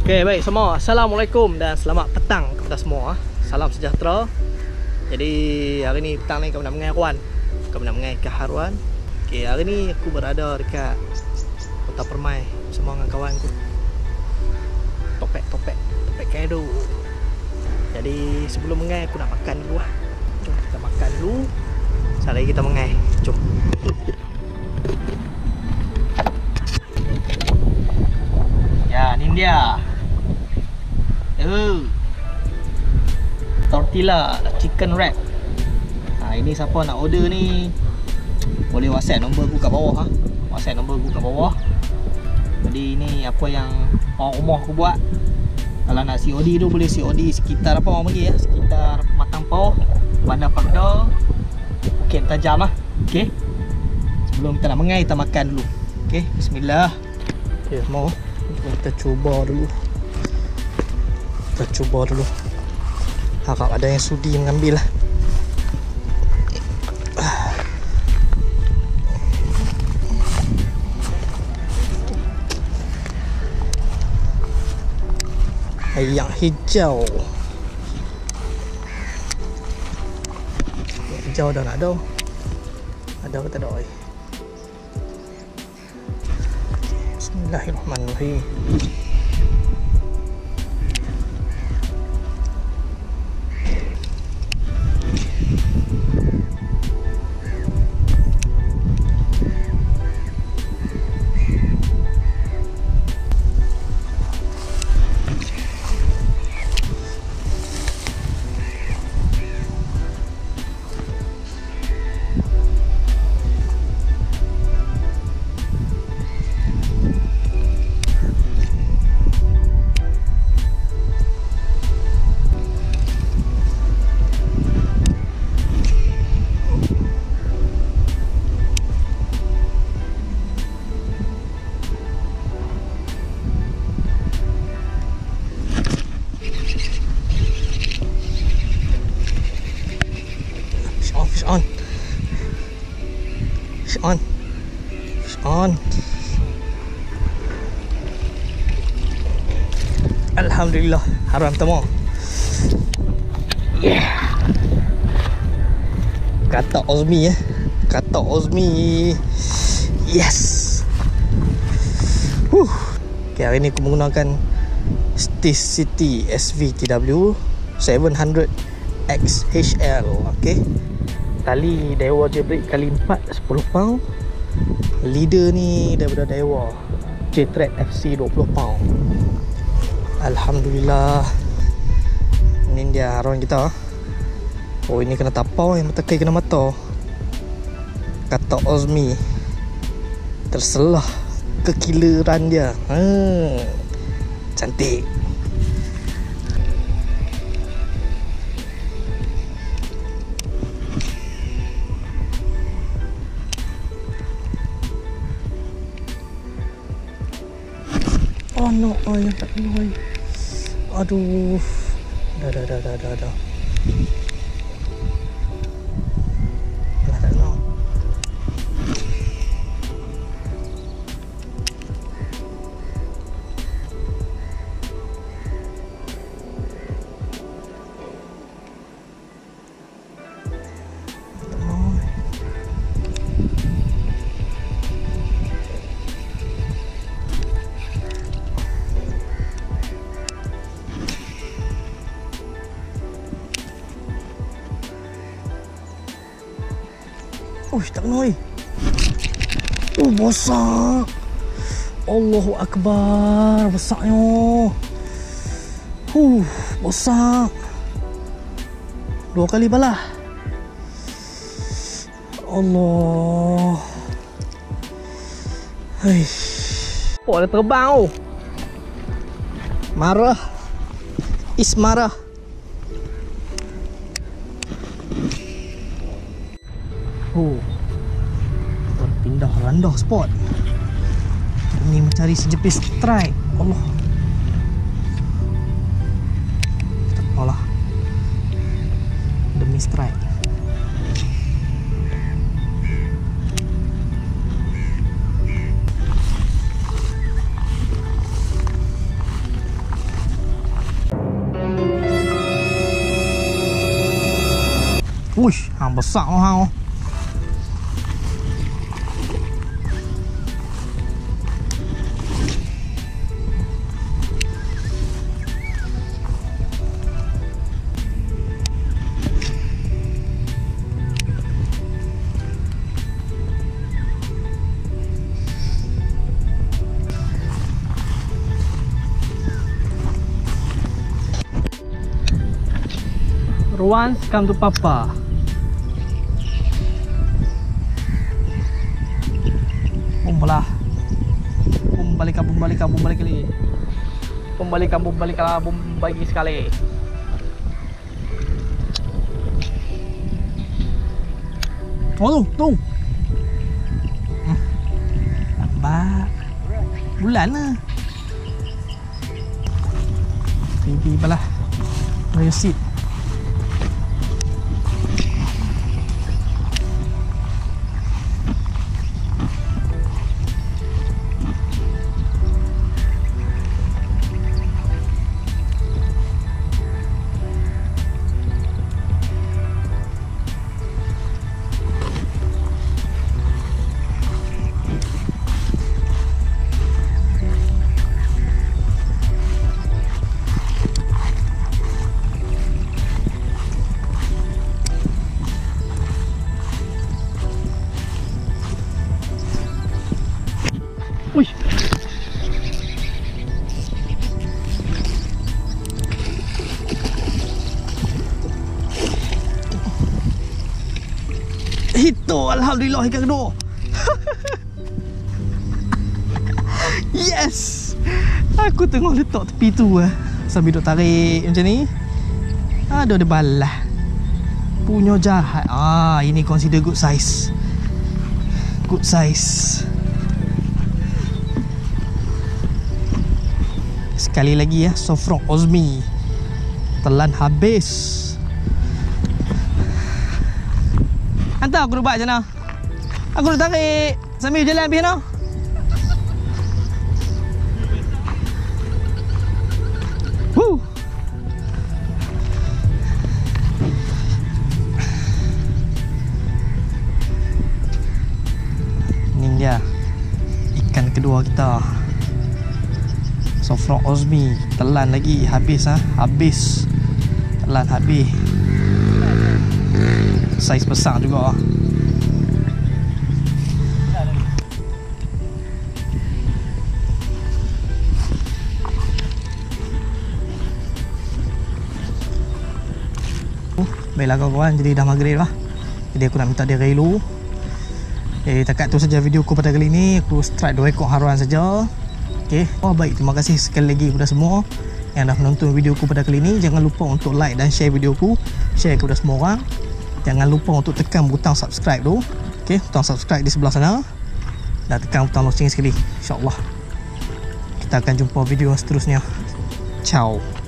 Okay, baik semua. Assalamualaikum dan selamat petang kepada semua. Salam sejahtera. Jadi hari ni petang ni kami nak mengai kawan. Kami nak mengai ke Haruan. Okay, hari ni aku berada dekat Kota Permai bersama dengan kawan aku. Topek Kaido. Jadi sebelum mengai aku nak makan dulu lah. Jom kita makan dulu. Sekali lagi kita mengai. Jom. Ya, ni dia. Tortilla chicken wrap. Ini siapa nak order ni boleh WhatsApp nombor aku kat bawah. WhatsApp nombor aku kat bawah. Jadi ini apa yang orang rumah aku buat. Kalau nak COD tu boleh COD sekitar apa orang panggil ya? Sekitar Matang Pau, Bandar Pagda, Bukit Tajam lah. Okay. Sebelum kita nak mengai, kita makan dulu. Okay, bismillah. Okay, semua. Kita cuba dulu. Harap ada yang sudi mengambil lah. Yang hijau. Yang hijau dah nak ada. Ada ke tak ada? Bismillahirrahmanirrahim. Fish on. Alhamdulillah, haram temu. Yeah. Kata Ozmi ya. Kata Ozmi. Yes. Okay, hari ni aku menggunakan Stis City SVTW 700 XHL. Okay. Tali Dewa Jebrik kali 4 10 pound. Leader ni daripada Dewa J-Thread FC 20 pound. Alhamdulillah. Ini dia haruan kita. Oh, ini kena tapau, yang mata kaki kena mata. Kata Ozmi, terselah kekileran dia. Cantik. Oh no, oh yang tak kena. Aduh. Dah. Dah tak kena. Tak kena. Besar. Allahu Akbar. Besarnya. Besar. 2 kali balah. Allah. Hei. Oh, ada terbang. Marah. Ismarah. Pindah randah spot. Ini mencari sejepit strike. Allah. Tak apalah. Demi strike. Uish, hang besar oh hang. Once come to Papa. Bumbalah. Bumbalik lagi. Bumbalik sekali. Oh tu. Nampak. Bulan lah. Baby balah. Resit. Wih. Itu alhamdulillah ikan kedua. Yes. Aku tengok letak tepi tu sambil duk tarik macam ni. Ada balah. Punya jahat. Ini consider good size. Good size. Sekali lagi Sofrong Ozmi. Telan habis. Hantar aku duduk macam mana? Aku duduk tarik sambil jalan habis no? Woo. Ini dia ikan kedua kita. Sofrong Ozmi. Telan lagi. Habis habis. Telan habis. Saiz besar juga. Baiklah kawan-kawan, jadi dah maghrib lah. Jadi aku nak minta dia relu. Takat tu saja video aku pada kali ni. Aku strike 2 ekor haruan saja. Okay. Baik, terima kasih sekali lagi kepada semua yang dah menonton video aku pada kali ini. Jangan lupa untuk like dan share video aku. Share kepada semua orang. Jangan lupa untuk tekan butang subscribe tu. Okay, butang subscribe di sebelah sana. Dan tekan butang lonceng sekali. InsyaAllah kita akan jumpa video seterusnya. Ciao.